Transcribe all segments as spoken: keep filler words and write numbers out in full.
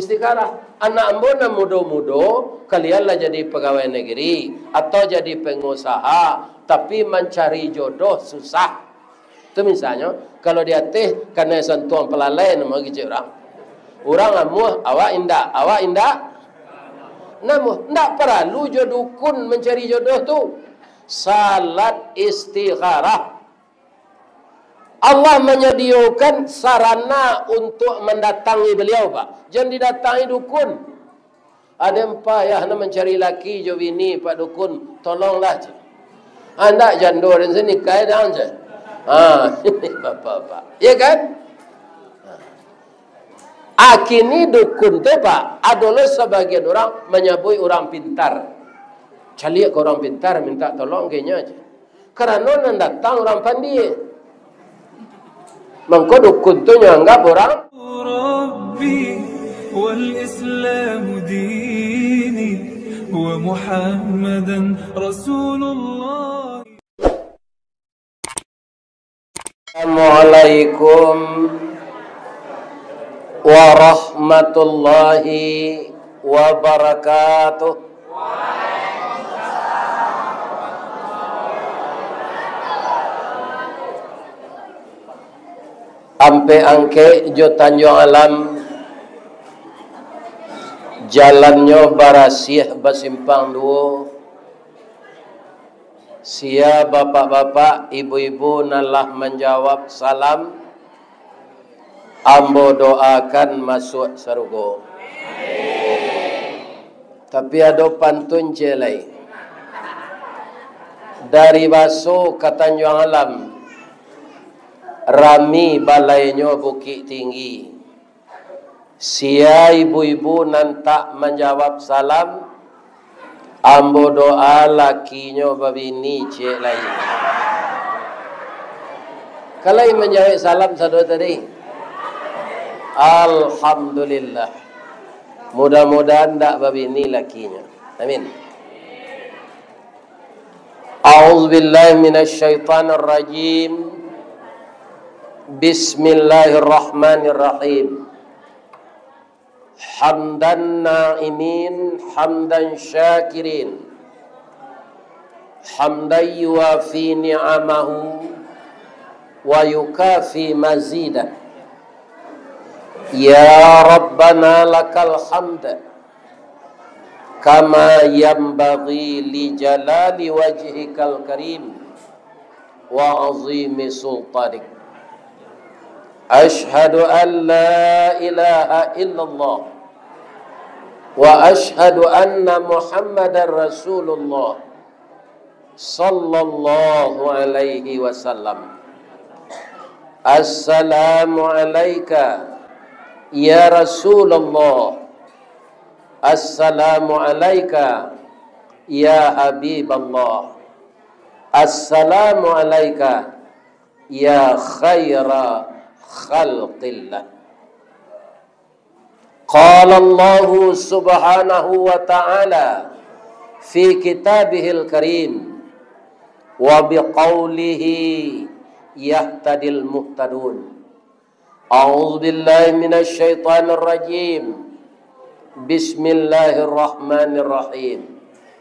istikharah. Anak mbona mudo-mudo, kalianlah jadi pegawai negeri atau jadi pengusaha, tapi mencari jodoh susah. Itu misalnya, kalau dia teh karena sentuhan pelalai nama gitu orang. Orang amuh, awak indah, awak indah. Namun, tidak perlu jodukun mencari jodoh tu. Salat istikharah. Allah menyediakan sarana untuk mendatangi beliau, Pak. Jangan didatangi dukun. Ada empat ya nak mencari laki jo bini Pak dukun, tolonglah. Anda jandorin sini kai dah je. Ah, ini bapak-bapak. Ya kan? Akini dukun tu Pak, adalah sebagian orang menyebut orang pintar. Cari ke orang pintar minta tolong kayaknya aja. Kerana nak datang orang pandai. Mengko dukun tu nyanggap orang Rabbi wal Islam dini wa Muhammadan Rasulullah. Assalamualaikum warahmatullahi wabarakatuh. Ampe angke jo Tanjung Alam jalannya barasiah basimpang duo. Sia bapak-bapak, ibu-ibu nalah menjawab salam. Ambo doakan masuk surga. Tapi ada pantun celai. Dari Baso ke Tanjung Alam, rami balainya Bukit Tinggi. Sia ibu-ibu nantak menjawab salam. Ambo doa lakinya babini cek lain. Kalau menjawab salam saudara tadi, alhamdulillah. Mudah-mudahan tak babini lakinya. Amin. A'udzubillahi minasyaitonir rajim. Bismillahirrahmanirrahim. Hamdan na'imin, hamdan syakirin, hamdan yuafi ni'amahu wa yukafi mazidah. Ya Rabbana lakal hamd kama yanbaghi li jalali wajhikal karim wa azimi sultanik. Ashhadu an la ilaha illallah wa ashhadu anna Muhammadar Rasulullah sallallahu alaihi wasallam. Assalamu alayka ya Rasulullah. Assalamu alayka ya Habiballah. Assalamu alayka ya khaira khalqillah. Qala Allah subhanahu wa ta'ala fi kitabihil karim wa biqawlihi yahtadil muhtadun. A'udzu billahi minasy syaithanir rajim. Bismillahirrahmanirrahim.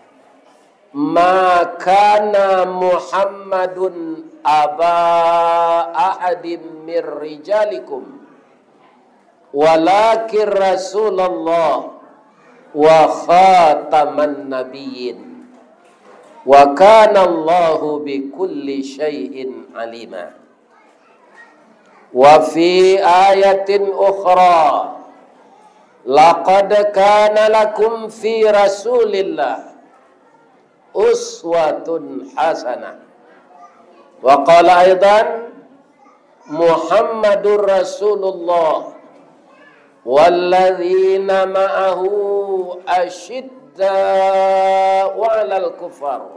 Ma kana Muhammadun aba ahadim mir rijalikum walakin Rasulullah wa khataman nabiyyin wa kana Allahu bi kulli syai'in alima. Wa fi ayatin ukhra laqad kana lakum fi Rasulillah uswatun hasanah. Wa qala aidan Muhammadur Rasulullah walladzina ma'ahu ashidda'u 'alal kufar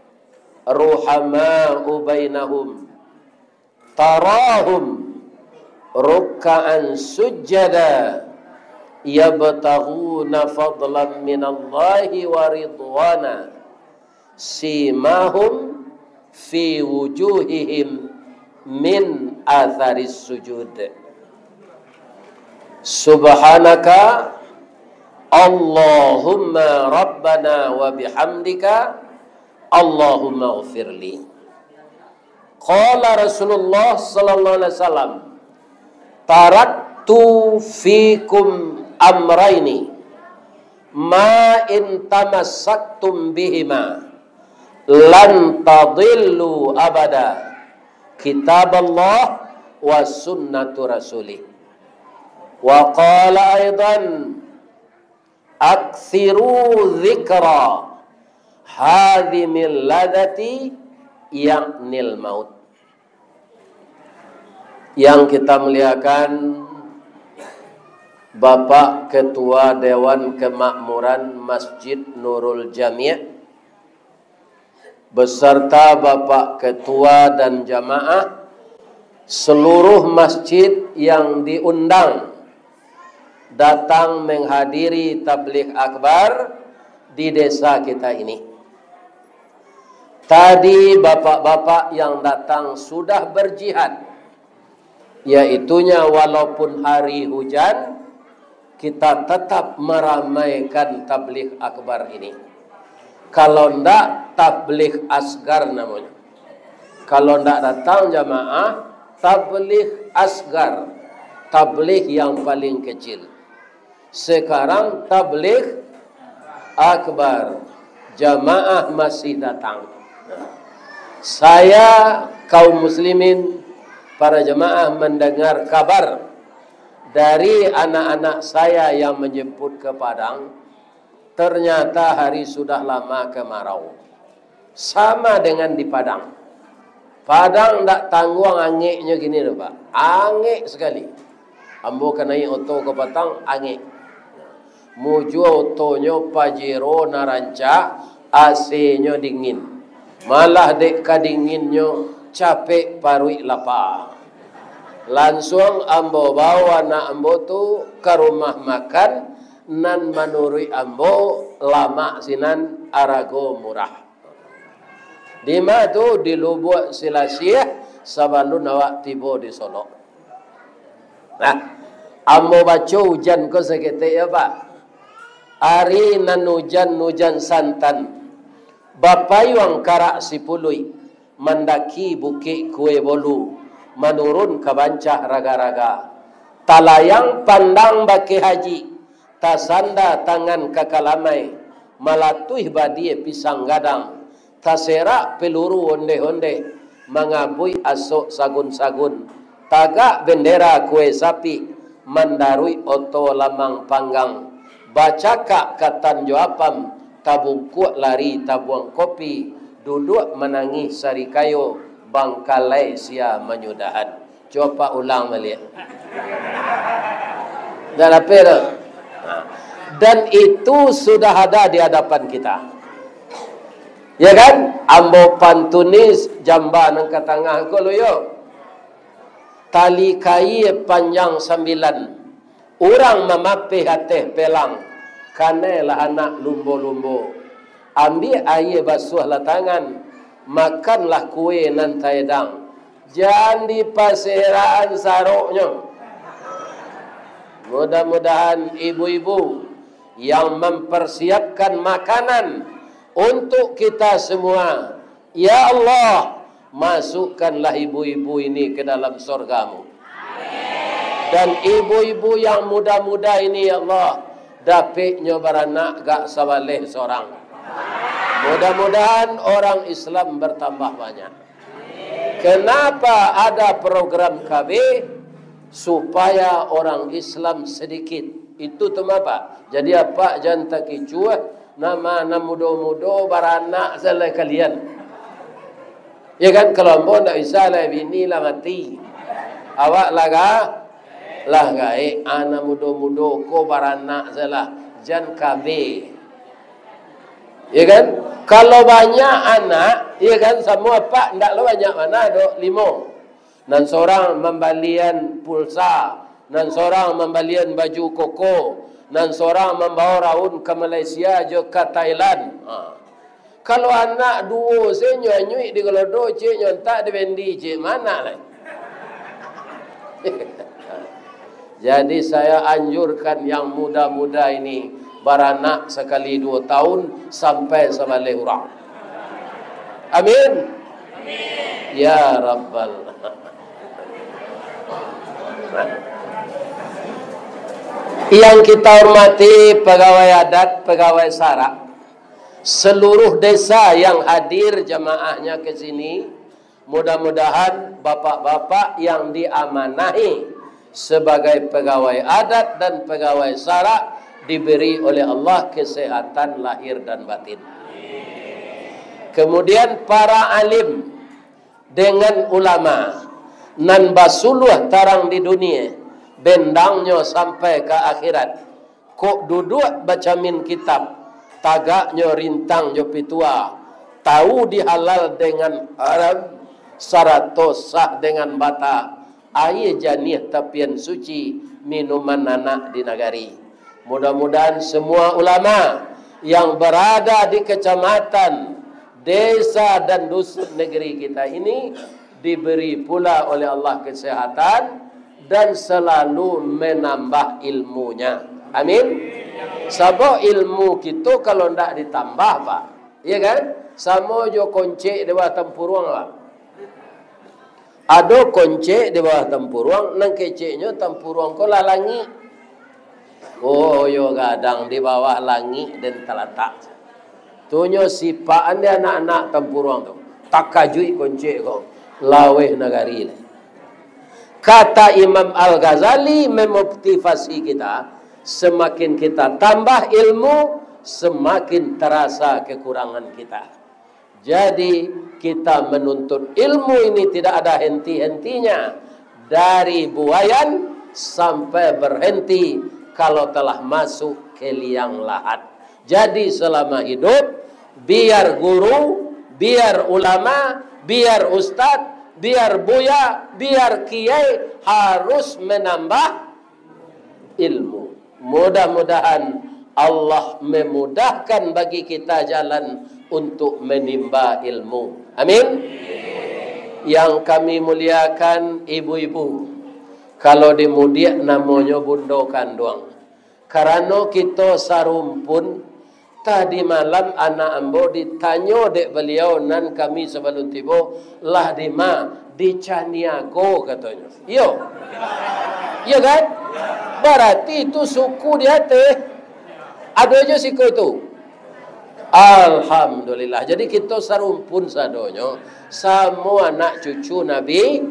ruhama'u bainahum tarahum ruk'an sujada yabtaghuna fadlan minallahi wa ridwana simahum fi wujuhihim min atharis sujud. Subhanaka Allahumma rabbana wa bihamdika Allahumma ghfirli. Qala Rasulullah sallallahu alaihi wasallam, taraktu fikum amraini ma in tamassaktum bihima lan tadillu abada, kitab Allah wa sunnatu rasulih. Wa qala aidan, akthiru dzikra hadhimil ladati yaknil maut. Yang kita muliakan Bapak Ketua Dewan Kemakmuran Masjid Nurul Jami' beserta Bapak Ketua dan jamaah seluruh masjid yang diundang datang menghadiri tabligh akbar di desa kita ini. Tadi bapak-bapak yang datang sudah berjihad, yaitunya walaupun hari hujan kita tetap meramaikan tabligh akbar ini. Kalau ndak tabligh asgar namanya. Kalau ndak datang jamaah, tabligh asgar, tabligh yang paling kecil. Sekarang tabligh akbar, jamaah masih datang. Saya kaum muslimin, para jemaah mendengar kabar dari anak-anak saya yang menjemput ke Padang. Ternyata hari sudah lama kemarau, sama dengan di Padang. Padang tak tanggung angeknya gini loh Pak, angek sekali. Ambo kena oto ke Padang angek. Muju otonya Pajero Naranca, A C-nya dingin. Malah dek kadinginnya capek parui lapar. Langsung ambo bawa anak ambo tu ke rumah makan nan menurut ambo lama sinan arago murah. Di mana tu di Lubuk Silasiah sebelum awak tiba di Solo. Nah, ambo baca hujan ko seketik ya Pak. Ari nan hujan-hujan santan. Bapayuang karak sipului mendaki bukit kue bolu menurun ke bancah raga-raga. Talayang pandang baki haji tasanda tangan kakalamai malatuih badie pisang gadang taserak peluru onde-onde mengabui asok sagun-sagun tagak bendera kue sapi mendarui oto lamang panggang bacakak katan joapam tabungkuk lari tabuang kopi duduk menangis sari kayu bangkalai sia menyudahan. Coba ulang balik. Dan apa itu? Dan itu sudah ada di hadapan kita. Ya kan? Ambo pantunis jamban ke tengah ko lo yo. Tali kai panjang sembilan. Orang memape hati pelang. Kanelah anak lumbo-lumbo. Ambil air basuh lah tangan. Makanlah kue nan taedang. Jangan di paseraan saroknya. Mudah-mudahan ibu-ibu yang mempersiapkan makanan untuk kita semua. Ya Allah, masukkanlah ibu-ibu ini ke dalam surgamu. Dan ibu-ibu yang muda-muda ini ya Allah, dapatnya beranak gak sabaleh seorang. Mudah-mudahan orang Islam bertambah banyak. Kenapa ada program K B? Supaya orang Islam sedikit. Itu tu apa? Jadi apa jantan kicua nama nama mudo-mudo beranak selai kalian. Ya kan kalau ambon tak bisa lah bini lah mati. Awak laga lah gae anak mudo-mudo ko beranak salah jan K B. Ya kan? Kalau banyak anak, ya kan semua pak ndak lo banyak mana do limo. Dan seorang membalian pulsa, dan seorang membalian baju koko, dan seorang membawa raun ke Malaysia juga ke Thailand. Ha. Kalau anak dua senyo nyui di gelodo cik nyontak di bendi cik mana lah. Jadi saya anjurkan yang muda-muda ini baranak sekali dua tahun sampai sebalik orang. Amin. Amin. Ya Rabbal. Yang kita hormati pegawai adat, pegawai sara, seluruh desa yang hadir jamaahnya ke sini, mudah-mudahan bapak-bapak yang diamanahi sebagai pegawai adat dan pegawai sara diberi oleh Allah kesehatan lahir dan batin. Kemudian para alim dengan ulama nan basuluh tarang di dunia, bendangnya sampai ke akhirat, kok duduk baca min kitab, tagaknya rintang jo pitua, tahu dihalal dengan haram, sarato sah dengan bata, air janih tapian suci, minuman anak di negari. Mudah-mudahan semua ulama yang berada di kecamatan, desa dan dusun negeri kita ini diberi pula oleh Allah kesehatan dan selalu menambah ilmunya. Amin. Sebab ilmu kita kalau tidak ditambah, Pak, ya kan? Sama jo koncik di bawah tempurung, Pak. Ada koncik di bawah tempurung, nang keciknya tempurung ko lalangi. Oh, yo gadang di bawah langit dan terletak. Tunyo sipaan dia anak-anak tempurung tu. Tak kajui koncik ko. Laweh negari le. Kata Imam Al-Ghazali memotivasi kita, semakin kita tambah ilmu, semakin terasa kekurangan kita. Jadi kita menuntut ilmu ini tidak ada henti-hentinya, dari buayan sampai berhenti kalau telah masuk ke liang lahat. Jadi selama hidup, biar guru, biar ulama, biar ustadz, biar buya, biar kiai harus menambah ilmu. Mudah-mudahan Allah memudahkan bagi kita jalan untuk menimba ilmu. Amin. Yang kami muliakan ibu-ibu, kalau dimudiak namanya bundo kandung. Karena kita sarumpun, tadi malam anak ambo ditanya dek beliau nan kami sebelum tiba, lah di ma di Caniago katanya. Yo, iya kan? Berarti itu suku dia teh. Ada aja siku itu. Alhamdulillah. Jadi kita sarumpun sadonyo, semua anak cucu Nabi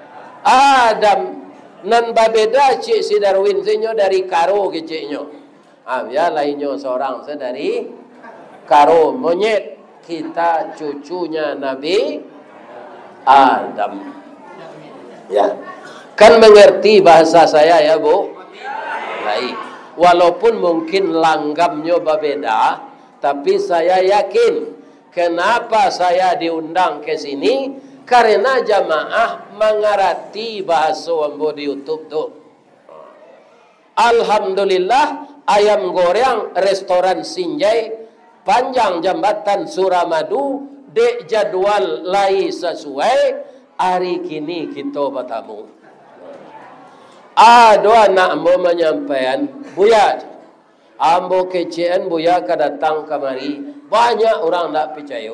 Adam. Nan babeda cik si Darwin senyo dari Karo keciknya. Ah, ya lainnya seorang saya dari Karo monyet. Kita cucunya Nabi Adam. Ya. Kan mengerti bahasa saya ya, Bu? Baik. Walaupun mungkin langgamnya berbeda, tapi saya yakin kenapa saya diundang ke sini, karena jamaah mengerti bahasa ambo di YouTube tuh. Alhamdulillah, ayam goreng restoran Sinjai panjang jambatan Suramadu dek jadwal lai sesuai hari kini kita bertamu. Ada anak ambo menyampaikan, Buya, ambo kecian Buya kedatang kemari, banyak orang tak percaya.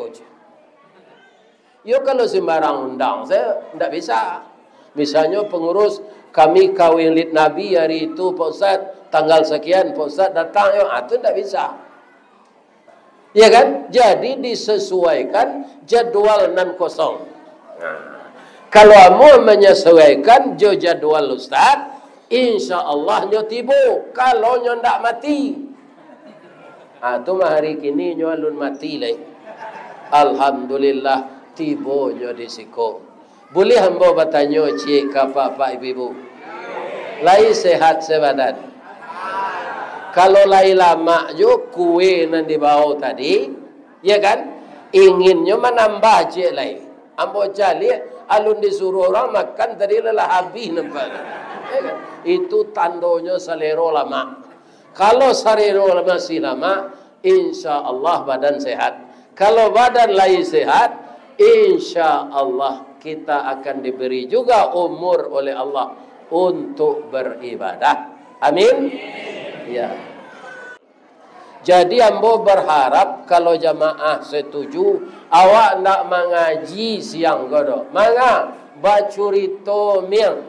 Yo kalau sembarang undang, saya tidak bisa. Misalnya pengurus kami kawin lid Nabi hari itu, Pak Ustaz, tanggal sekian, Pak Ustaz datang, yo, itu tidak bisa. Ya kan? Jadi disesuaikan jadwal nan kosong. Nah, kalau kamu menyesuaikan jo jadwal Ustaz, insya Allah nyo tibu. Kalau nyo ndak mati, ah tu mah hari kini nyo alun mati lagi. Alhamdulillah tibo nyo disiko. Boleh hamba bertanya cik kapa pak ibu-ibu? Lai sehat sebadan. Kalau lai lama jo kue nan dibawa tadi, ya kan? Inginnya menambah cik lai. Ambo cali alun disuruh orang makan tadi lelah habis nampak. Ya kan? Itu tandanya selero lama. Kalau selero masih lama, insya Allah badan sehat. Kalau badan lain sehat, insya Allah kita akan diberi juga umur oleh Allah untuk beribadah. Amin. Ya. Jadi ambo berharap kalau jamaah setuju, awak nak mengaji siang godo. Manga bacurito miang.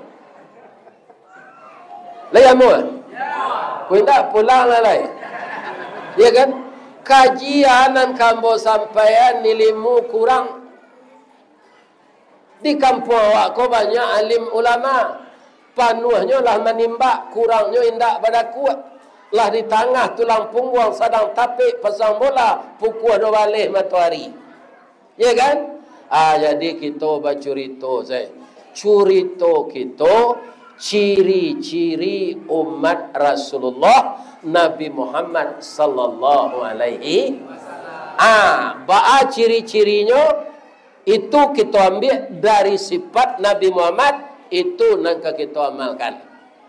Layamu? Ya. Ku ndak pulang lalai. Ya kan? Kajian nan kambo sampaian nilmu kurang. Di kampung awak ko banyak alim ulama. Panuhnya lah menimba, kurangnya indak pada kuat. Lah di tengah tulang punggung sedang tapik pasang bola pukul dua balik matahari. Ya kan? Ah, jadi kita bacurito saya. Curito kita ciri-ciri umat Rasulullah Nabi Muhammad sallallahu alaihi wasallam. Ah, ba'a ciri-cirinya itu kita ambil dari sifat Nabi Muhammad, itu nangka kita amalkan.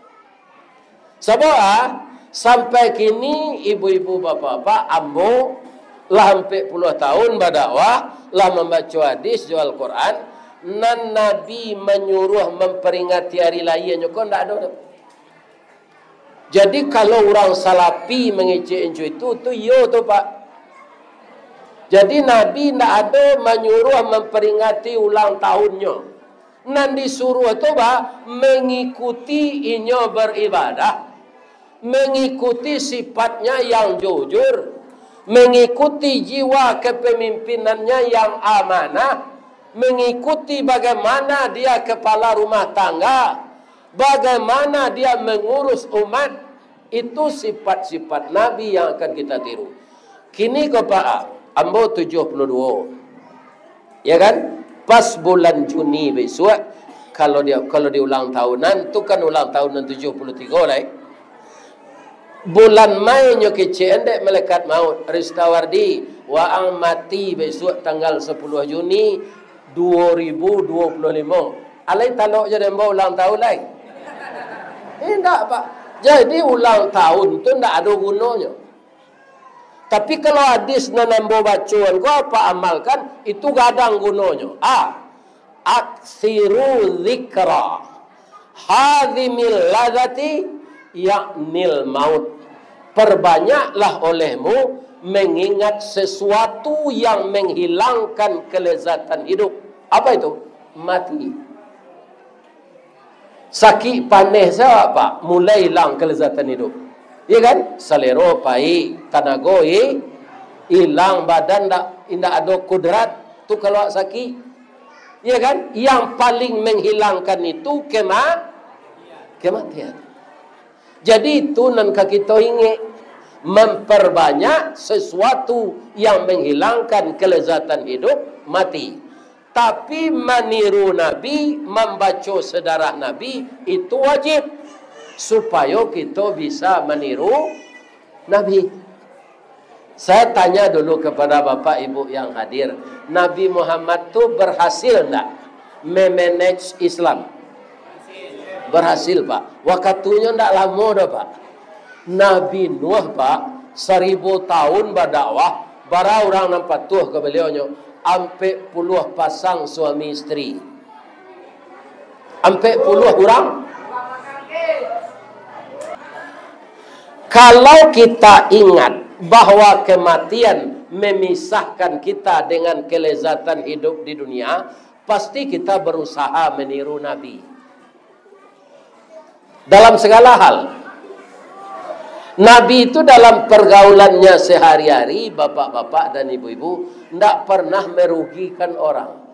Sebab sampai kini ibu-ibu bapak-bapak ambo lah hampir puluh tahun berdakwah, lah membaca hadis jual Quran, nan Nabi menyuruh memperingati hari lainnya kok ndak ada. Jadi kalau orang salapi mengecek itu tu yo tu Pak. Jadi Nabi ndak ada menyuruh memperingati ulang tahunnya. Nan disuruh tu Pak mengikuti inyo beribadah. Mengikuti sifatnya yang jujur, mengikuti jiwa kepemimpinannya yang amanah, mengikuti bagaimana dia kepala rumah tangga, bagaimana dia mengurus umat. Itu sifat-sifat Nabi yang akan kita tiru. Kini kau Pak, ambo tujuh puluh dua, ya kan? Pas bulan Juni besok, kalau dia kalau di ulang tahunan, tu kan ulang tahunan tujuh puluh tiga lah. Eh? Bulan Mei nyo kecil endek malaikat maut Ristawardi wa ang mati besok tanggal sepuluh Juni dua ribu dua puluh lima. Alai talok je dembo ulang tahun lai. Eh enggak Pak. Jadi ulang tahun tu enggak ada gunanya. Tapi kalau hadis nan ambo bacaan ko apa amalkan itu gadang gunanya. Ah. Aksiru dzikra hadhimil ladzati yaknil maut. Perbanyaklah olehmu mengingat sesuatu yang menghilangkan kelezatan hidup. Apa itu? Mati. Sakit panih saya Pak, mulai hilang kelezatan hidup. Ya kan? Selero pai, tanago i, hilang badan ndak indak ada kudrat tu kalau sakit. Ya kan? Yang paling menghilangkan itu kema kematian. Jadi itu nan kita ingin memperbanyak sesuatu yang menghilangkan kelezatan hidup, mati. Tapi meniru Nabi, membaca sejarah Nabi itu wajib supaya kita bisa meniru Nabi. Saya tanya dulu kepada Bapak Ibu yang hadir, Nabi Muhammad tu berhasil enggak memanage Islam? Berhasil Pak. Waktunya tidak lama dah Pak. Nabi Nuh Pak, seribu tahun berdakwah, bara orang nampak tuh ke beliaunya, ampe puluh pasang suami istri. Ampe puluh orang. Kalau kita ingat bahwa kematian memisahkan kita dengan kelezatan hidup di dunia, pasti kita berusaha meniru Nabi. Dalam segala hal. Nabi itu dalam pergaulannya sehari-hari, bapak-bapak dan ibu-ibu, tidak pernah merugikan orang.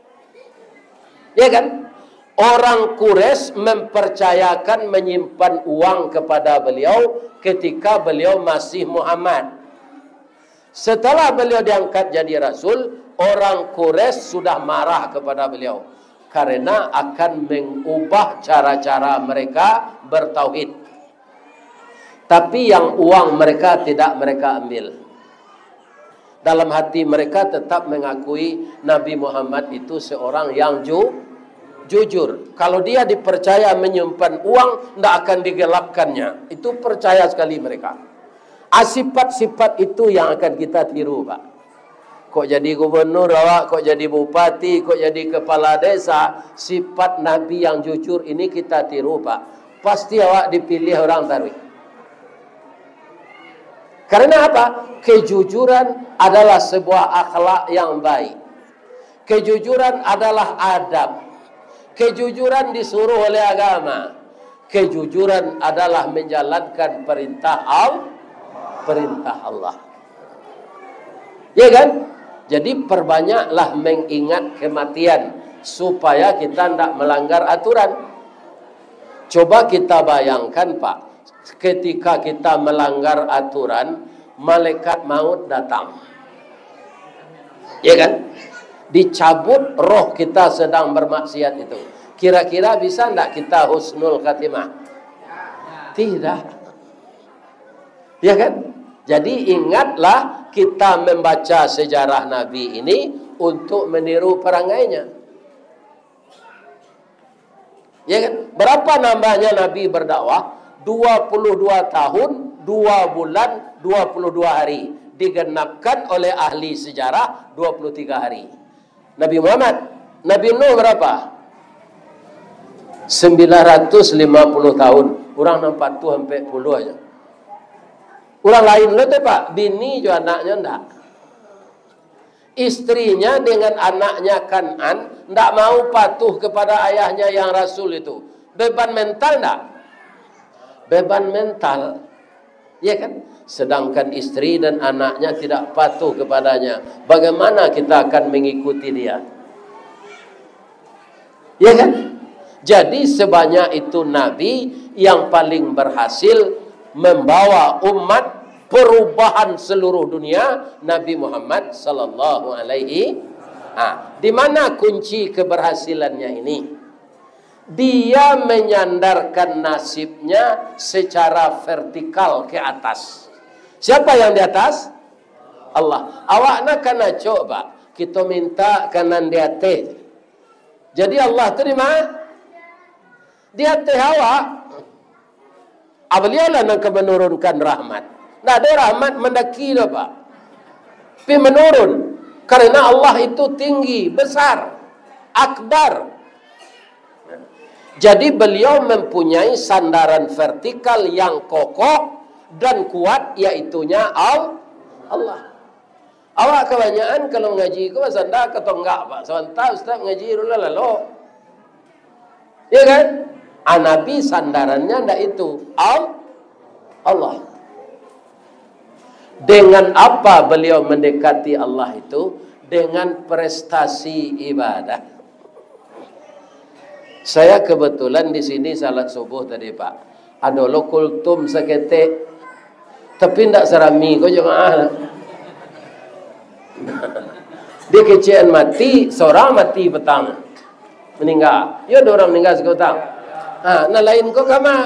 Ya kan? Orang Quraisy mempercayakan menyimpan uang kepada beliau ketika beliau masih Muhammad. Setelah beliau diangkat jadi Rasul, orang Quraisy sudah marah kepada beliau. Karena akan mengubah cara-cara mereka bertauhid. Tapi yang uang mereka tidak mereka ambil. Dalam hati mereka tetap mengakui Nabi Muhammad itu seorang yang ju, jujur. Kalau dia dipercaya menyimpan uang, tidak akan digelapkannya. Itu percaya sekali mereka. Sifat-sifat itu yang akan kita tiru Pak. Kok jadi gubernur awak, kok jadi bupati, kok jadi kepala desa. Sifat Nabi yang jujur ini kita tiru Pak. Pasti awak dipilih orang Tarwih. Karena apa? Kejujuran adalah sebuah akhlak yang baik. Kejujuran adalah adab. Kejujuran disuruh oleh agama. Kejujuran adalah menjalankan perintah Allah. Perintah Allah. Ya kan? Jadi perbanyaklah mengingat kematian supaya kita tidak melanggar aturan. Coba kita bayangkan Pak, ketika kita melanggar aturan, malaikat maut datang. Ya kan? Dicabut roh kita sedang bermaksiat itu. Kira-kira bisa tidak kita husnul khatimah? Tidak. Ya kan? Jadi ingatlah kita membaca sejarah Nabi ini untuk meniru perangainya. Ya kan? Berapa nambahnya Nabi berdakwah? dua puluh dua tahun, dua bulan, dua puluh dua hari. Digenapkan oleh ahli sejarah dua puluh tiga hari. Nabi Muhammad, Nabi Nuh berapa? sembilan ratus lima puluh tahun. Orang nampak tu sampai puluh aja. Orang lain lo tu Pak, bini juga anaknya enggak. Istrinya dengan anaknya Kan'an enggak mau patuh kepada ayahnya yang Rasul itu. Beban mental enggak? Beban mental. Ya kan? Sedangkan istri dan anaknya tidak patuh kepadanya. Bagaimana kita akan mengikuti dia? Ya kan? Jadi sebanyak itu Nabi yang paling berhasil membawa umat perubahan seluruh dunia, Nabi Muhammad sallallahu alaihi. Ah, di mana kunci keberhasilannya ini? Dia menyandarkan nasibnya secara vertikal ke atas. Siapa yang di atas? Allah. Awak nak kena coba kita minta kanan di atas. Jadi Allah terima di atas awak. Beliaulah yang akan menurunkan rahmat. Nah, ada rahmat mendaki dah Pak. Tapi menurun. Karena Allah itu tinggi, besar, akbar. Jadi beliau mempunyai sandaran vertikal yang kokoh dan kuat, yaitunya Allah. Awak kebanyakan kalau ngaji kau sandar atau enggak Pak? Sebentar Ustaz ngaji dulu lalu. Ya kan? Nabi sandarannya ndak itu Allah. Dengan apa beliau mendekati Allah itu? Dengan prestasi ibadah. Saya kebetulan di sini salat subuh tadi Pak. Ada lo kultum seketek, tapi ndak serami kau jemaah. Dia kecian mati, seorang mati petang, meninggal. Ya ada orang meninggal sekotang. Ah, nah lain kau kama,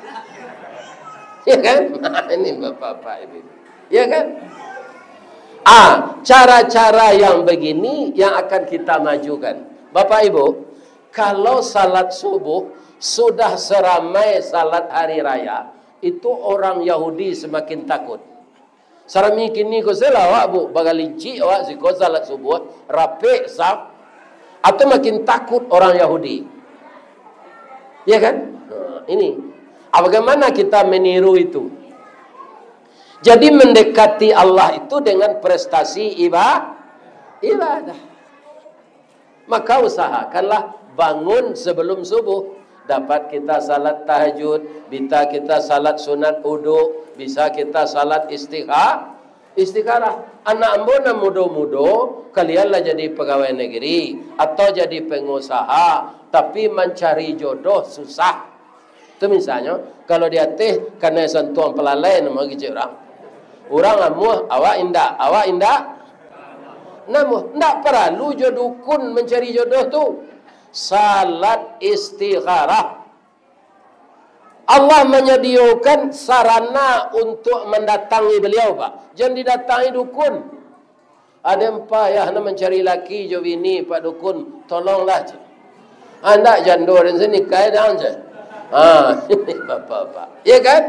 ya kan? Ini bapak-bapak ibu, ya kan? Ah, cara-cara yang begini yang akan kita majukan, bapak ibu. Kalau salat subuh sudah seramai salat hari raya, itu orang Yahudi semakin takut. Sarami kini ko sila awak bu bagalinci awak si ko salat subuh rapi saf, atau makin takut orang Yahudi. Ya kan? Nah, ini. Bagaimana kita meniru itu? Jadi mendekati Allah itu dengan prestasi ibadah. Maka usahakanlah bangun sebelum subuh. Dapat kita salat tahajud, bisa kita salat sunat wudu, bisa kita salat istikharah. Istikharah. Anak ambona mudo-mudo, kalianlah jadi pegawai negeri atau jadi pengusaha, tapi mencari jodoh susah. Itu misalnya, kalau dia teh karena sentuhan pelalai nama gitu orang. Orang amuh, awak indah, awak indah. Namun, tidak perlu jodukun mencari jodoh tu. Salat istikharah. Allah menyediakan sarana untuk mendatangi beliau Pak. Jangan didatangi dukun. Ada empat yang mencari laki jo bini Pak dukun, tolonglah. Anda jandorin sini kaidan je. Ah, ini bapak-bapak. Ya kan?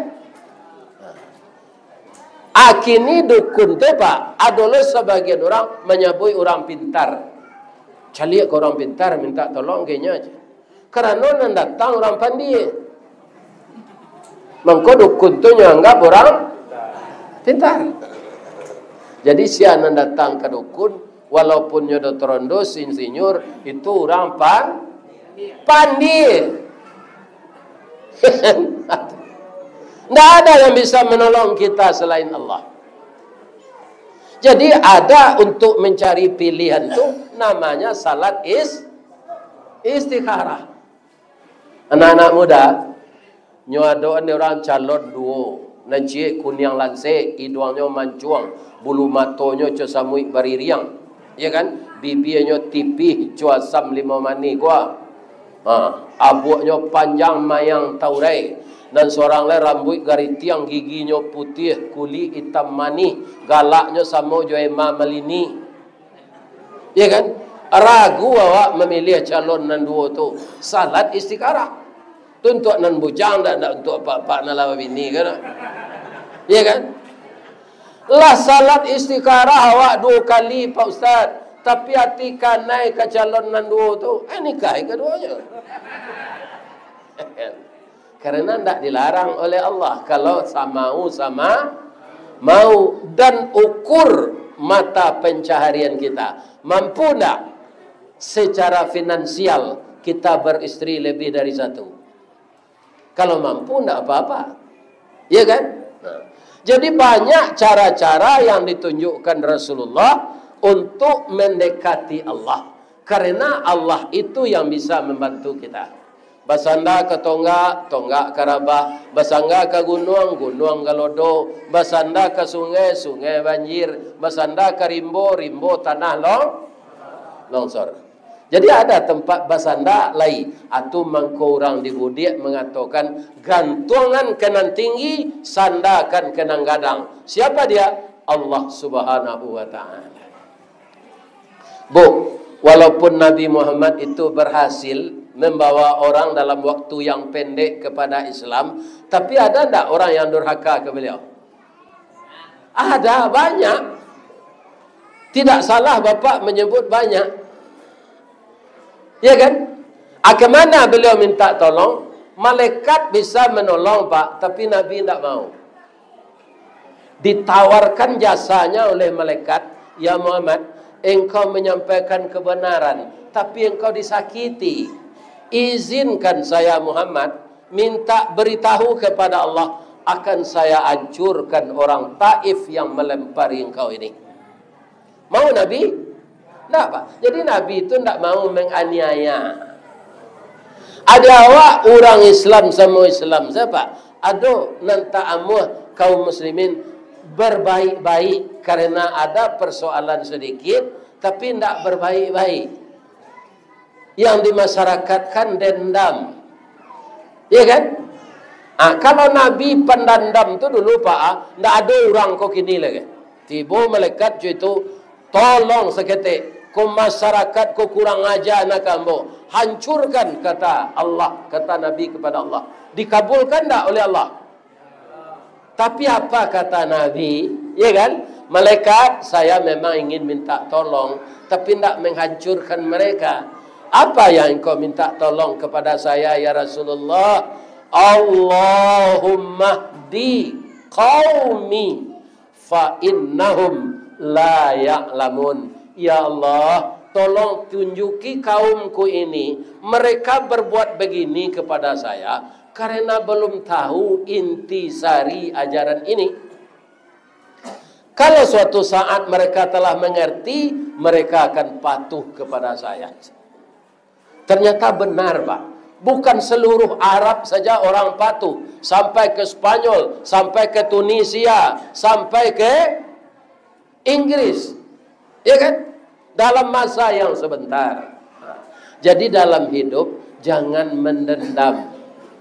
Akini dukun tu Pak, adalah sebagian orang menyebut orang pintar. Cari ke orang pintar minta tolong kayaknya aja. Karena non datang orang pandai. Mangko dukun tu nyanggap orang Pintar. Jadi siapa datang ke dukun, walaupun nyodo terondos, insinyur, itu orang pan, pandai. Tidak ada yang bisa menolong kita selain Allah. Jadi ada untuk mencari pilihan itu namanya salat is istikharah. Anak-anak muda, nyodoan orang calon duo, nanti kunyang lanse, hidungnya mancuang, bulu matonya cosamui baririang, ya kan? Bibirnya tipih, cuasam lima mani gua. Ha, abuaknya panjang mayang taurai. Dan seorang lain rambut garitiang, giginya putih, kulit hitam manis, galaknya sama joema melini. Ya kan? Ragu awak memilih calon nan dua tu. Salat istikharah. Tu untuk nan bujang dan untuk apa-apa nan lawa bini kan? Ya kan? Lah salat istikharah awak dua kali Pak Ustaz. Tapi hati kanai ke calon nan dua tu, eh nikah keduanya. Karena tidak dilarang oleh Allah. Kalau sama mau sama mau, dan ukur mata pencaharian kita. Mampu tidak secara finansial kita beristri lebih dari satu? Kalau mampu tidak apa-apa. Ya kan? Nah, jadi banyak cara-cara yang ditunjukkan Rasulullah untuk mendekati Allah. Karena Allah itu yang bisa membantu kita. Basanda ke tonggak, tonggak ke rabah. Basanda ke gunung, gunung ke lodo. Basanda ke sungai, sungai banjir. Basanda ke rimbo, rimbo tanah long, longsor. Jadi ada tempat basanda lain. Atau mangko orang di Budiak mengatakan gantungan kenan tinggi, sandakan kenang gadang. Siapa dia? Allah Subhanahu wa Ta'ala. Bu, walaupun Nabi Muhammad itu berhasil membawa orang dalam waktu yang pendek kepada Islam, tapi ada tak orang yang durhaka ke beliau? Ada, banyak. Tidak salah Bapak menyebut banyak. Ya kan? Ah, kemana beliau minta tolong? Malaikat bisa menolong Pak, tapi Nabi tidak mau. Ditawarkan jasanya oleh malaikat, ya Muhammad, engkau menyampaikan kebenaran, tapi engkau disakiti. Izinkan saya Muhammad minta beritahu kepada Allah, akan saya hancurkan orang Taif yang melempari engkau ini. Mau Nabi? Tidak Pak. Jadi Nabi itu tidak mau menganiaya. Ada awak orang Islam sama Islam siapa? Aduh nanta amuh kaum muslimin berbaik-baik karena ada persoalan sedikit, tapi tidak berbaik-baik. Yang dimasyarakatkan dendam, ya kan? Ah, kalau Nabi pendendam tu dulu Pak, tidak ada orang kok kini lagi. Tiba malaikat itu tolong seketik, ko masyarakat ko kurang ajar nak kamu, hancurkan kata Allah, kata Nabi kepada Allah. Dikabulkan tak oleh Allah? Tapi apa kata Nabi? Ya kan? Malaikat, saya memang ingin minta tolong, tapi tidak menghancurkan mereka. Apa yang engkau minta tolong kepada saya ya Rasulullah? Allahumma di qaumi fa innahum la ya'lamun. Ya Allah, tolong tunjuki kaumku ini, mereka berbuat begini kepada saya karena belum tahu intisari ajaran ini. Kalau suatu saat mereka telah mengerti, mereka akan patuh kepada saya. Ternyata benar Pak. Bukan seluruh Arab saja orang patuh. Sampai ke Spanyol, sampai ke Tunisia, sampai ke Inggris. Ya kan? Dalam masa yang sebentar. Jadi dalam hidup jangan mendendam.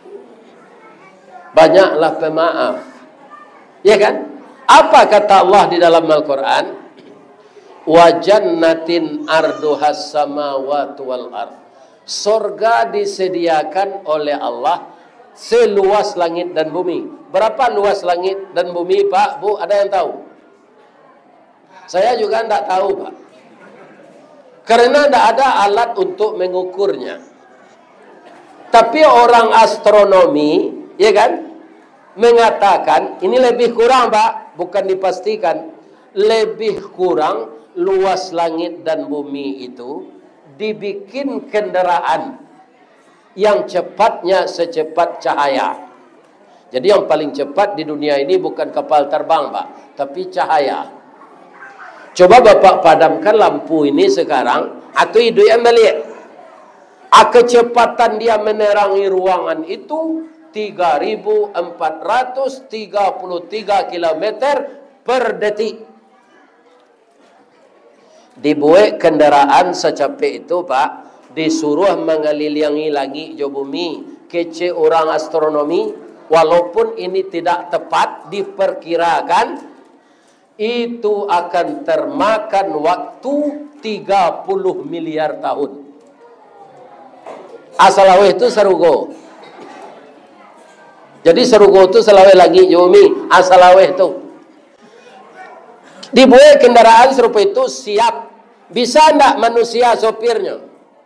Banyaklah pemaaf. Ya kan? Apa kata Allah di dalam Al-Quran? Wa jannatin arduhas samawati wal ard. Surga disediakan oleh Allah seluas langit dan bumi. Berapa luas langit dan bumi Pak, Bu? Ada yang tahu? Saya juga tidak tahu Pak. Karena tidak ada alat untuk mengukurnya. Tapi orang astronomi, ya kan, mengatakan ini lebih kurang Pak bukan dipastikan, lebih kurang luas langit dan bumi itu dibikin kendaraan yang cepatnya secepat cahaya. Jadi yang paling cepat di dunia ini bukan kapal terbang, Pak, tapi cahaya. Coba Bapak padamkan lampu ini sekarang, atau hidup yang melihat. A, kecepatan dia menerangi ruangan itu tiga ribu empat ratus tiga puluh tiga kilometer per detik. Dibuat kendaraan secapek itu, Pak, disuruh mengelilingi langit jo bumi. Kece orang astronomi, walaupun ini tidak tepat, diperkirakan itu akan termakan waktu tiga puluh miliar tahun. Asalawe itu serugo. Jadi serugo itu selawe lagi bumi. Asalawe itu dibuat kendaraan serupa itu siap. Bisa enggak manusia sopirnya?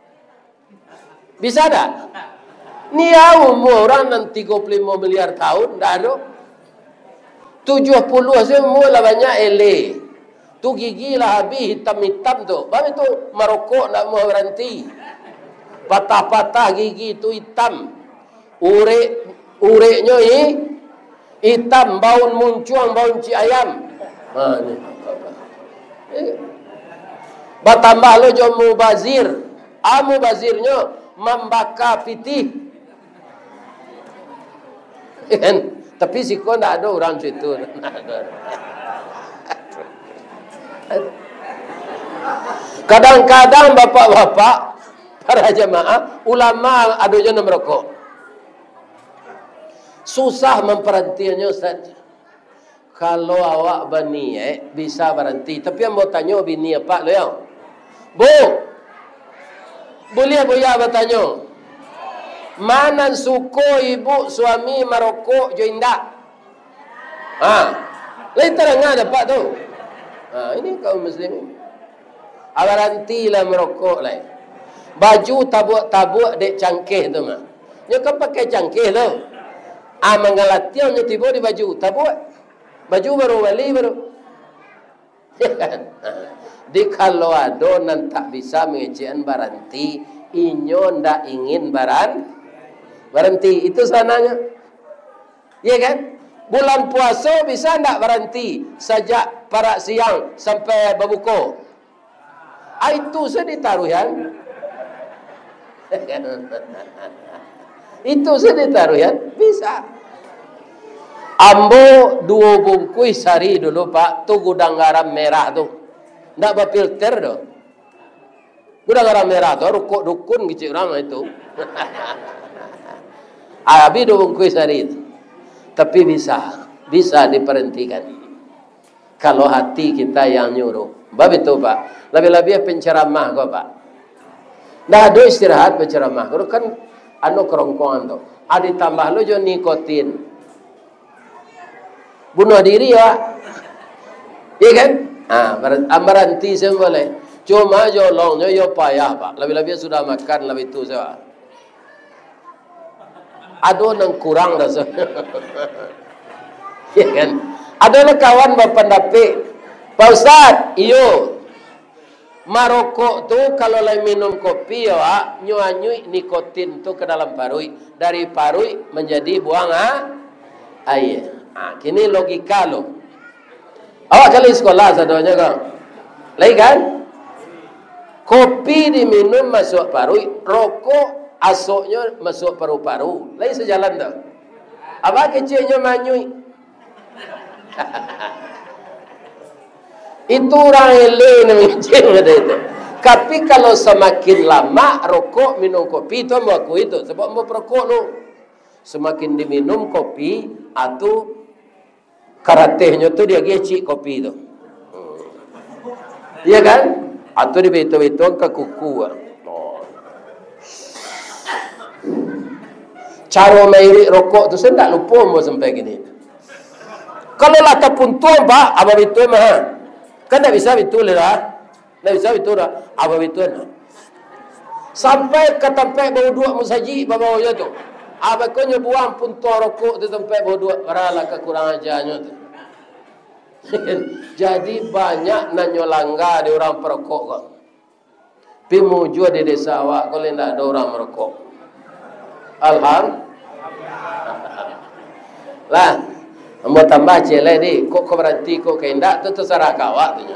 Bisa enggak? Nia umur orang nan tiga puluh lima miliar tahun, enggak ada. tujuh puluh semua lah banyak ele. Tu gigi lah habis hitam-hitam tu. Bapak itu merokok enggak mau berhenti. Patah-patah gigi itu hitam. Urek ureknya ini hitam, baun muncuang, baun ci ayam. Ha ni. Bertambah lo jo mubazir. Ah mubazirnya membakar pitih. Kan? Tapi siko ndak ada orang situ. Kadang-kadang bapak-bapak, para jemaah, ulama ada je merokok. Susah memperhatiannya, Ustaz. Kalau awak bani eh, bisa berhenti. Tapi yang mau tanya bini apa lo ya? Bu, boleh bu ya bertanya? Mana suko ibu suami merokok jo indah? Ah, lain terang ada pak tu. Ah, ini kaum muslimin. Berhenti lah merokok lah. Baju tabuk-tabuk dek cangkeh tu mah. Nyo kan pakai cangkeh tu. Ah mengalatian nyo tiba di baju tabuk. Baju baru wali baru. Di kalau ada nan tak bisa mengecehan berhenti, inyo ndak ingin baran berhenti. Itu sananya. Ya kan? Bulan puasa bisa ndak berhenti sejak para siang sampai berbuka. Ah, itu saya ditaruhan. Itu saya ditaruhan. Bisa. Ambo dua bungkus sehari dulu Pak, tu gudang garam merah tu. Ndak berfilter tu. Gudang garam merah tu, rukuk dukun kecil orang itu. Habis dua bungkus sehari itu. Tapi bisa, bisa diperhentikan. Kalau hati kita yang nyuruh. Bab itu Pak. Lebih-lebih penceramah kau Pak. Ndak ada istirahat penceramah. Kau kan anu kerongkongan tu. Ada tambah lo jo nikotin. Bunuh diri ya, iya kan? Ah, berhenti semua boleh. Cuma jolongnya yo payah Pak. Lebih-lebih sudah makan lebih itu saya. Ada yang kurang rasanya. Iya kan? Ada kawan berpendapat, Pak Ustaz, iyo, marokok tu kalau lagi minum kopi ya, nyuanyui nikotin tu ke dalam parui, dari parui menjadi buang ah, air. Ah, kini logika lo. Awak kali sekolah sadonya kau. Lagi kan? Kopi diminum masuk parui, rokok asoknya masuk paru-paru. Lagi sejalan tak? Apa kecilnya manyui? Itu orang ele namanya ada itu. Tapi kalau semakin lama rokok minum kopi itu mau aku itu sebab mau perokok lo. Semakin diminum kopi atau karatehnya tu dia gecik kopi tu. Iya kan? Atau di betul-betul ke kuku. Oh. Cara mairik rokok tu saya tak lupa mau sampai gini. Kalau lah tapun tu Pak, apa betul mah? Kan tak bisa betul lah. Tak bisa betul lah. Apa betul lah. Sampai ke tempat bau dua musaji bawa-bawa tu. Apa kau buang pun tu rokok di tempat bau dua. Paralah kekurangan ajarnya tu. Jadi banyak nanyo langgar di orang perokok kok. Pi muju di desa awak kalau tidak ada orang merokok. Alhamdulillah. Lah, mau tambah celai di, kok kau berhenti kok kendak tu terserah kawak tu.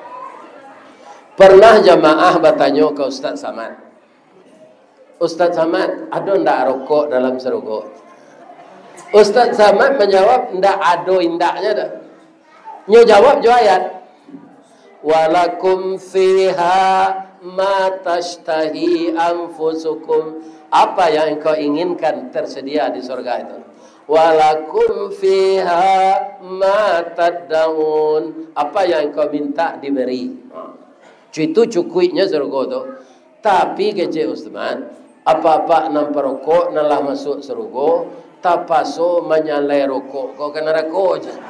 Pernah jamaah bertanya ke Ustaz Samad. Ustaz Samad, ada ndak rokok dalam serugo? Ustaz Samad menjawab, ndak ada indaknya dah. Nyo jawab jo ayat. Walakum fiha ma tashtahi anfusukum. Apa yang engkau inginkan tersedia di surga itu. Walakum fiha ma tad'un. Apa yang engkau minta diberi. Itu cukupnya surga tu. Tapi kece Ustaz, apa-apa nam perokok nalah masuk surga, tapaso menyalai rokok kau kena rokok je.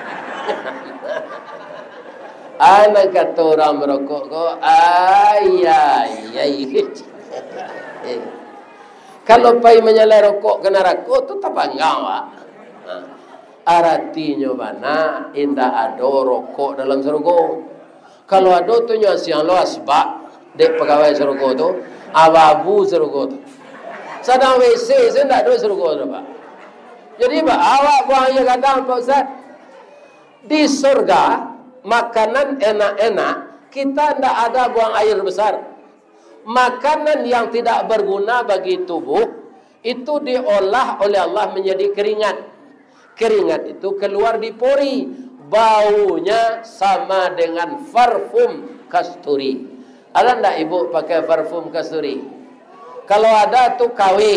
Anak kata orang merokok kau, ayai, ayai. Kalau pai menyalai rokok kena rokok tu tak panggau ah. Artinya mana indah ada rokok dalam surga. Kalau ada tu nyo siang lo asbak dek pegawai surga tu, ababu surga tu. Sadang W C saya tak ada surga tu Pak. Jadi Pak, awak buangnya kadang Pak Ustaz. Di surga makanan enak-enak, kita tidak ada buang air besar. Makanan yang tidak berguna bagi tubuh itu diolah oleh Allah menjadi keringat. Keringat itu keluar di pori, baunya sama dengan parfum kasturi. Ada tidak ibu pakai parfum kasturi? Kalau ada tu K W,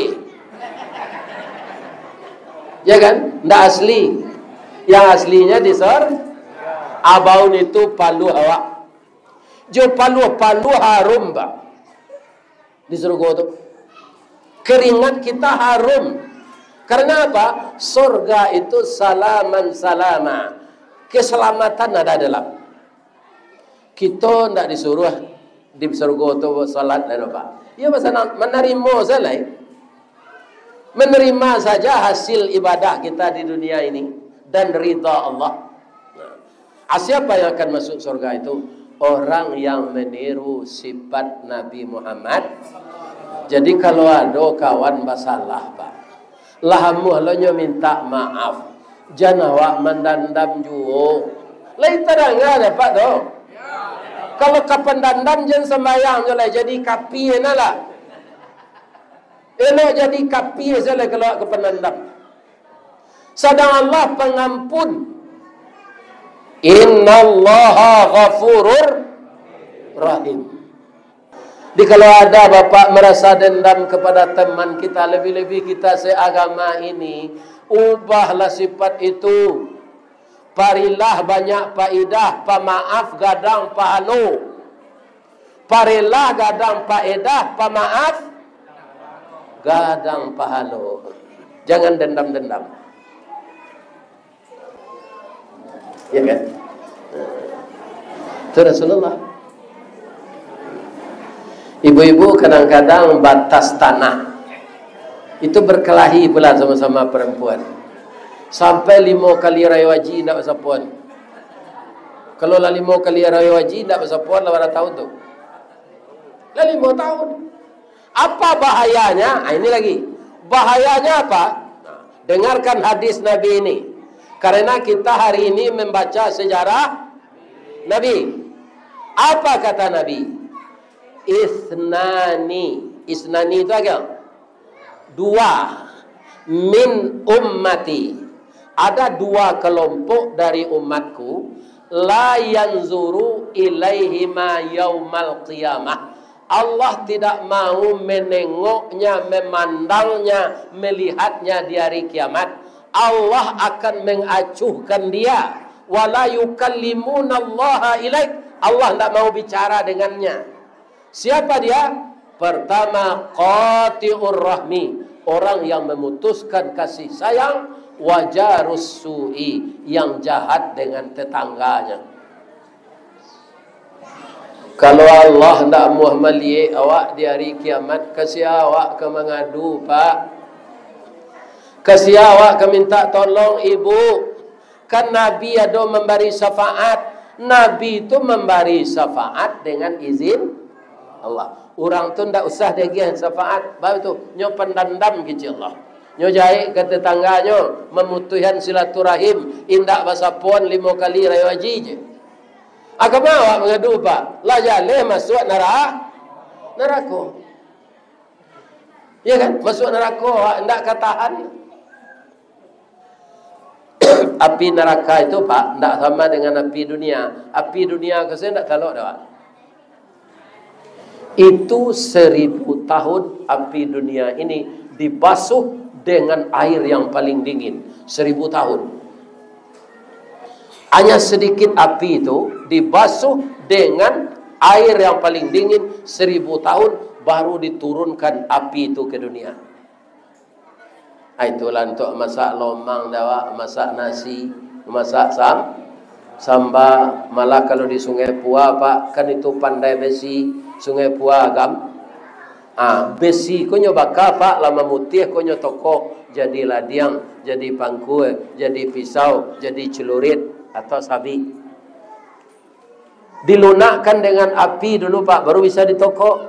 ya kan? Tidak asli. Yang aslinya di sor abaun itu palu awak. Jo palu palu harum Pak. Di surga tu keringat kita harum. Karena apa? Surga itu salaman salama. Keselamatan ada dalam. Kita tidak disuruh di surga tu salat dan apa. Ya pasal menerima saja. Menerima saja hasil ibadah kita di dunia ini dan ridha Allah. Nah, siapa yang akan masuk surga itu? Orang yang meniru sifat Nabi Muhammad. Jadi kalau ada kawan masalah Pak, lahamu halanya minta maaf, jangan awak mendandam juo. Lain terang ada Pak tu. Kalau kapan dandam jangan sembahyang je lah, jadi kapi lah. Elok jadi kapi je lah kalau ke pendandam. Sedang Allah pengampun. Innallaha ghafurur rahim. Jadi kalau ada bapak merasa dendam kepada teman kita, lebih-lebih kita seagama ini, ubahlah sifat itu. Parilah banyak faedah, pemaaf gadang pahalo. Parilah gadang faedah, pemaaf gadang pahalo. Jangan dendam-dendam. Ya kan? Itu Rasulullah. Ibu-ibu kadang-kadang batas tanah itu berkelahi pula sama-sama perempuan. Sampai lima kali raya wajib tidak bersapuan. Kalau lah lima kali raya wajib tidak bersapuan, lah berapa tahun tu? Lah lima tahun. Apa bahayanya? Nah, ini lagi. Bahayanya apa? Nah, dengarkan hadis Nabi ini. Karena kita hari ini membaca sejarah Nabi. Apa kata Nabi? Isnani. Isnani itu agak dua. Min ummati. Ada dua kelompok dari umatku, la yanzuru ilaihima yaumal qiyamah. Allah tidak mau menengoknya, memandangnya, melihatnya di hari kiamat. Allah akan mengacuhkan dia. Wala yukallimunallaha ilaik. Allah tidak mau bicara dengannya. Siapa dia? Pertama, qati'ur rahmi. Orang yang memutuskan kasih sayang. Wajarus su'i, yang jahat dengan tetangganya. Kalau Allah tidak mau melihat awak di hari kiamat, kasih awak ke mengadu Pak, kasih awak ke minta tolong ibu, Kan Nabi ada memberi syafaat. Nabi itu memberi syafaat dengan izin Allah. Orang tu ndak usah dia syafaat. Baru tu nyo pendandam ke Allah. Nyo jahit ke tetangganya, memutuskan silaturahim, indak bahasa pon lima kali raya haji je. Agama awak mengadu pak, lah jaleh masuk neraka. Neraka. Ya kan? Masuk neraka awak ndak katahan. Api neraka itu pak, ndak sama dengan api dunia. Api dunia ke saya ndak talok dah. Itu seribu tahun api dunia ini dibasuh dengan air yang paling dingin. Seribu tahun. Hanya sedikit api itu dibasuh dengan air yang paling dingin. Seribu tahun baru diturunkan api itu ke dunia. Itulah untuk masak lomang dawa, masak nasi, masak sam, samba. Malah kalau di Sungai Pua pak, kan itu pandai besi. Sungai Pua agam. Ah, besi konyo bakar pak, lama mutih konyo tokok jadi ladiang, jadi pangku, jadi pisau, jadi celurit atau sabi. Dilunakkan dengan api dulu pak, baru bisa ditokok.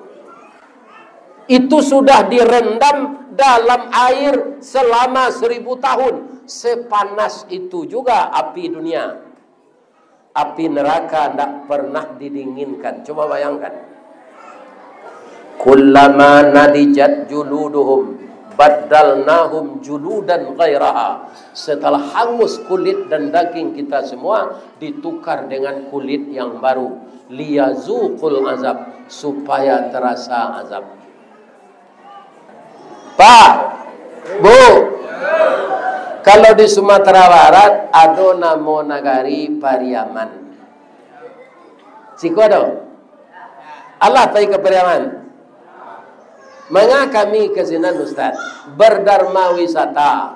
Itu sudah direndam dalam air selama seribu tahun. Sepanas itu juga api dunia. Api neraka tidak pernah didinginkan. Coba bayangkan. Kullama nadijat juluduhum baddalnahum juludan ghairaha. Setelah hangus kulit dan daging kita semua, ditukar dengan kulit yang baru. Liyazuqul azab, supaya terasa azab. Pak, Bu, kalau di Sumatera Barat ada nama nagari Pariaman. Siku ada? Allah pergi ke Pariaman. Mengapa kami ke sini Ustaz? Berdharma wisata.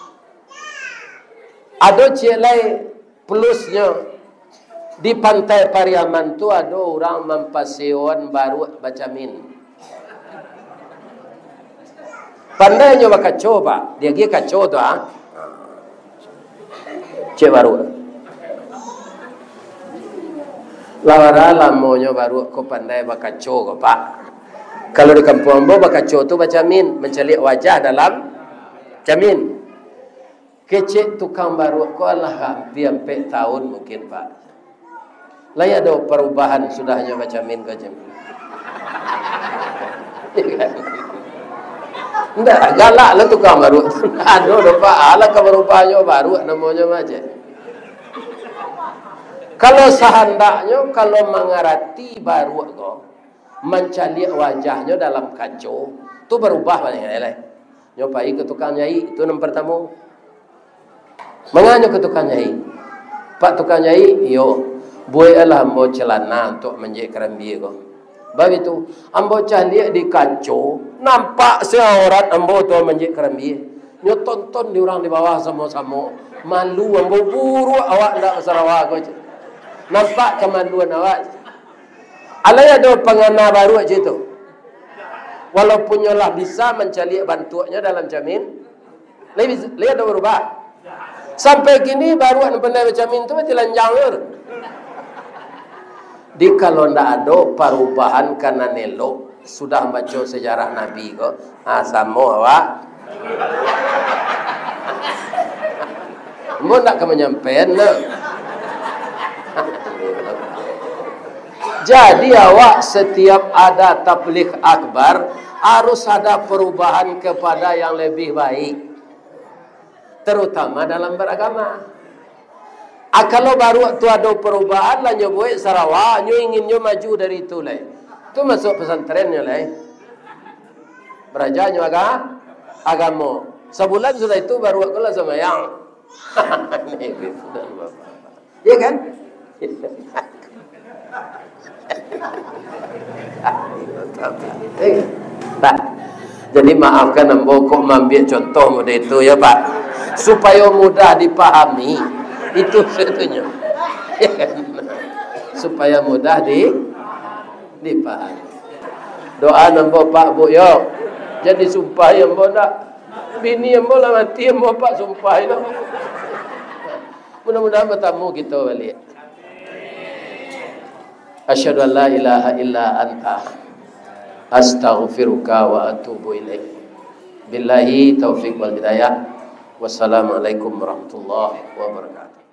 Ada cilai plusnya. Di pantai Pariaman tu ada orang mempaseon baru baca min. Pandainya baka coba. Dia dia kacau tu ah. Cek baru. Lawara lamonyo baru ko pandai baka coba pak. Kalau di kampung ambo baka coba tu baca min, mencari wajah dalam jamin. Kecek tukang baru ko Allah hampir empat tahun mungkin pak. Lah ada perubahan sudahnya baca min ke jamin. Enggak, galak lah tukang baru. Aduh, lupa ala keberupaannya baru namanya macam. Kalau sehendaknya kalau mengerti baru ko, mencari wajahnya dalam kacau, tu berubah banyak lain. Nyopai ke tukang nyai itu nomor pertama. Menganya ke tukang nyai. Pak tukang nyai, yo, buailah ambo celana untuk menjek kerambi ko. Baik itu, ambo cahlia di kacau, nampak seorang ambo tu menjek kerambi. Nyo tonton di orang di bawah sama-sama. Malu ambo buru awak ndak Sarawak ko. Nampak kemaluan awak. Alai ada pengana baru aja tu. Walaupun nyolah bisa mencari bantuannya dalam jamin, lebih lihat ada berubah. Sampai kini baru an pandai jamin tu mesti lanjang. Di kalau ndak ada perubahan karena nelok, sudah baca sejarah Nabi ko, ah sama awak. Mau nak ke menyampaikan nak? Jadi awak setiap ada tabligh akbar harus ada perubahan kepada yang lebih baik, terutama dalam beragama. Ah, kalau baru tu ada perubahan lah nyo buat Sarawak, nyo ingin nyo maju dari itu lah. Tu masuk pesantrennya lah. Beraja nyo agak agama. Sebulan sudah itu baru aku lah sama yang. Iya kan? Tak. Jadi maafkan ambo kok mengambil contoh mudah itu ya Pak, supaya mudah dipahami. Itu sebetulnya. Supaya mudah di dipahami. Doa ambo Pak Bu yo. Jadi sumpah ambo nak bini ambo lah mati ambo Pak sumpah itu. Mudah-mudahan bertemu kita balik. Asyhadu an la ilaha illa anta astaghfiruka wa atubu ilaik. Billahi taufiq wal hidayah. Wassalamualaikum warahmatullahi wabarakatuh.